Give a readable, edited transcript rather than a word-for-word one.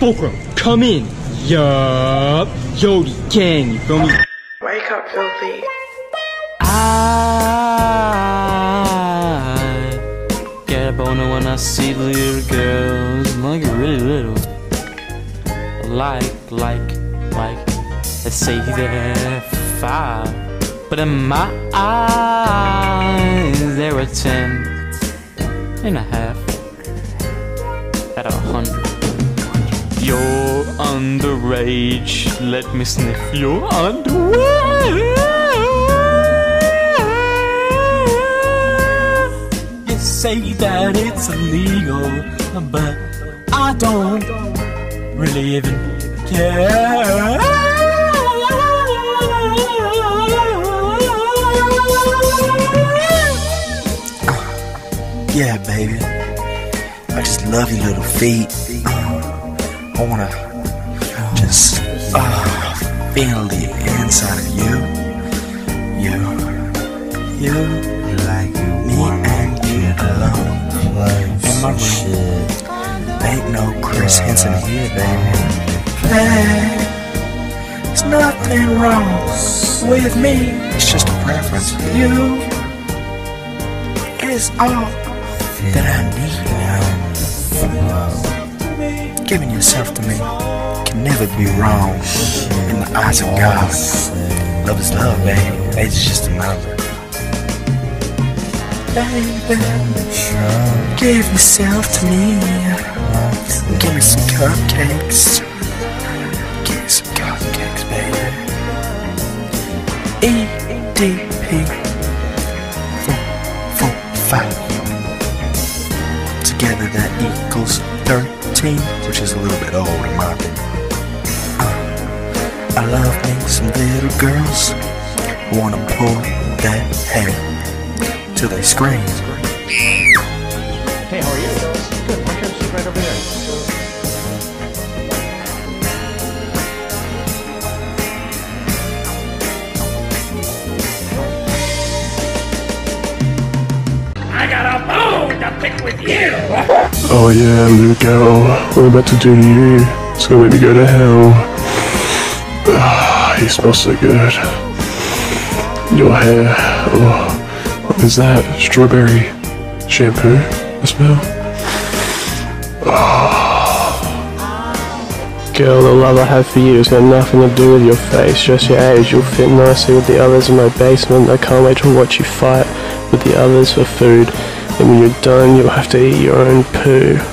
Fulcrum, come in. Yup. Yodi gang, you feel me? Wake up, filthy. I get a boner when I see little girls, like really little. Like, let's say they're 5, but in my eyes they're a 10.5 out of 100. You're underage, let me sniff your underwear. You say that it's illegal, but I don't really even care. Yeah, baby, I just love your little feet. I wanna just feel the inside of you, like me and you alone in my room. Ain't no Chris Henson here, baby. Hey, there's nothing wrong with me. It's just a preference. You is all that I need. Giving yourself to me can never be wrong in the eyes of God. Love is love, baby. Age is just a number. Baby, give yourself to me. Give me some cupcakes. Give me some cupcakes, baby. EDP 445. Together that equals 13, which is a little bit old in my opinion. I love me some little girls who wanna pull that hair till they scream. Hey, how are you? Good. Why can't you sit right over there? I got a bone to pick with you! Oh yeah, Lugo, what I'm about to do to you, it's gonna make me go to hell. Ah, you smell so good. Your hair, oh, what is that? Strawberry shampoo, I smell. Oh. Girl, the love I have for you has got nothing to do with your face, just your age. You'll fit nicely with the others in my basement. I can't wait to watch you fight with the others for food. And when you're done, you'll have to eat your own poo.